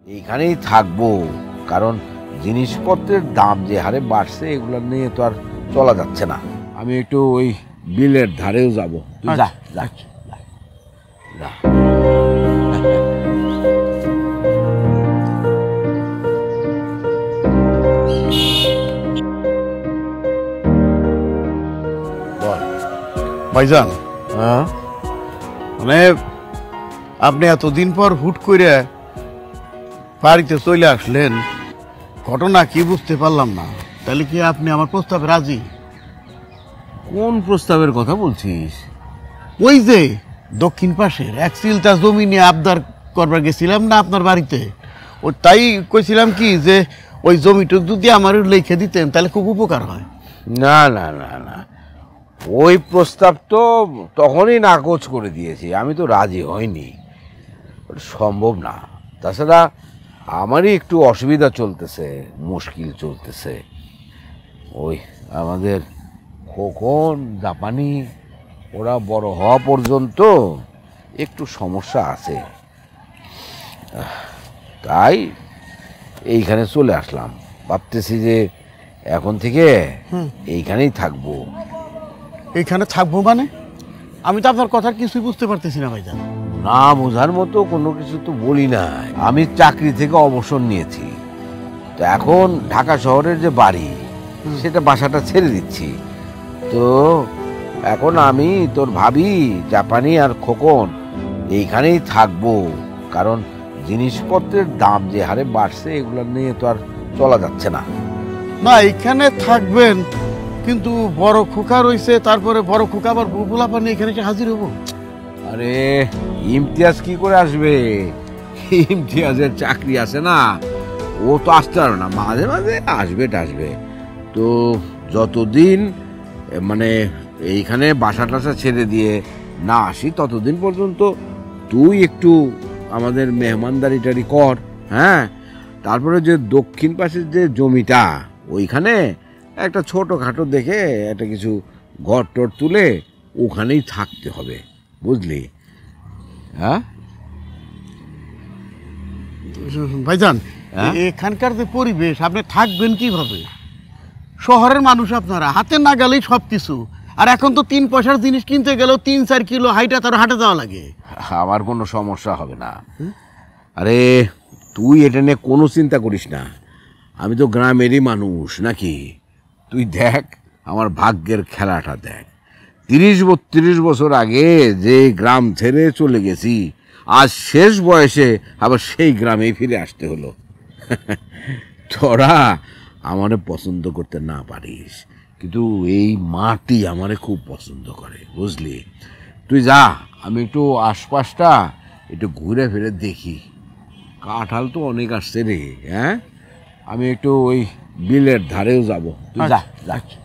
এইখানেই থাকবো, কারণ জিনিসপত্রের দাম যে হারে বাড়ছে এগুলো নিয়ে তো আর চলা যাচ্ছে না। আমি একটু ওই বিলের ধারেও যাব। তুই যা যা যা। ভাইজান, মানে আপনি এতদিন পর হুট করে বাড়িতে চলে আসলেন, ঘটনা কি বুঝতে পারলাম না। তাহলে কি আপনি আমার প্রস্তাবে রাজি? কোন প্রস্তাবের কথা বলছিস? ওই যে দক্ষিণ পাশের এক চিলটা জমি নিয়ে আবদার করবার গেছিলাম না আপনার বাড়িতে, ও তাই কইছিলাম কি যে ওই জমিটুক যদি আমার লিখে দিতেন তাহলে খুব উপকার হয়। না না না না, ওই প্রস্তাব তো তখনই নাকচ করে দিয়েছি, আমি তো রাজি হইনি, সম্ভব না। তাছাড়া আমারই একটু অসুবিধা চলতেছে, মুশকিল চলতেছে। ওই আমাদের খোকন জাপানি ওরা বড় হওয়া পর্যন্ত একটু সমস্যা আছে, তাই এইখানে চলে আসলাম। ভাবতেছি যে এখন থেকে এইখানেই থাকবো। এইখানে থাকবো মানে? আমি তো আপনার কথা কিছুই বুঝতে পারতেছি না ভাইজান। না বোঝার মতো কোনো কিছু তো বলি না। আমি চাকরি থেকে অবসর নিয়েছি, তো এখন ঢাকা শহরের যে বাড়ি সেটা বাসাটা ছেড়ে দিচ্ছি। তো এখন আমি তোর ভাবি জাপানি আর খোকন এইখানেই থাকবো, কারণ জিনিসপত্রের দাম যে হারে বাড়ছে এগুলো নিয়ে তো আর চলা যাচ্ছে না। না, এখানে থাকবেন, কিন্তু বড় খোকা রয়েছে, তারপরে বড় খোকা আবার বুবুলা নিয়ে এখানে হাজির হবো। আরে ইমতিয়াজ কি করে আসবে? ইমতিয়াজের চাকরি আছে না, ও তো আসতে পারবে না, মাঝে মাঝে আসবে। তো যতদিন মানে এইখানে বাসা টাসা ছেড়ে দিয়ে না আসি ততদিন পর্যন্ত তুই একটু আমাদের মেহমানদারিটারি কর। হ্যাঁ, তারপরে যে দক্ষিণ পাশের যে জমিটা ওইখানে একটা ছোটখাটো দেখে একটা কিছু ঘর টর তুলে ওখানেই থাকতে হবে, বুঝলি? হ্যাঁ ভাইজান, এখানকার যে পরিবেশ, আপনি থাকবেন কিভাবে? শহরের মানুষ আপনারা, হাতে না গেলেই সব কিছু। আর এখন তো 3 পয়সার জিনিস কিনতে গেলেও 3-4 কিলো হাইটা তার হাটে যাওয়া লাগে। আমার কোনো সমস্যা হবে না। আরে তুই এটা নিয়ে কোনো চিন্তা করিস না, আমি তো গ্রামেরই মানুষ নাকি। তুই দেখ আমার ভাগ্যের খেলাটা দেখ, 30-32 বছর আগে যে গ্রাম ছেড়ে চলে গেছি, আজ শেষ বয়সে আবার সেই গ্রামেই ফিরে আসতে হলো। তোরা আমারে পছন্দ করতে না পারিস, কিন্তু এই মাটি আমারে খুব পছন্দ করে, বুঝলি? তুই যা, আমি একটু আশপাশটা একটু ঘুরে ফিরে দেখি। কাঁঠাল তো অনেক আসছে রে। হ্যাঁ, আমি একটু ওই বিলের ধারেও যাব। তুই যা যা।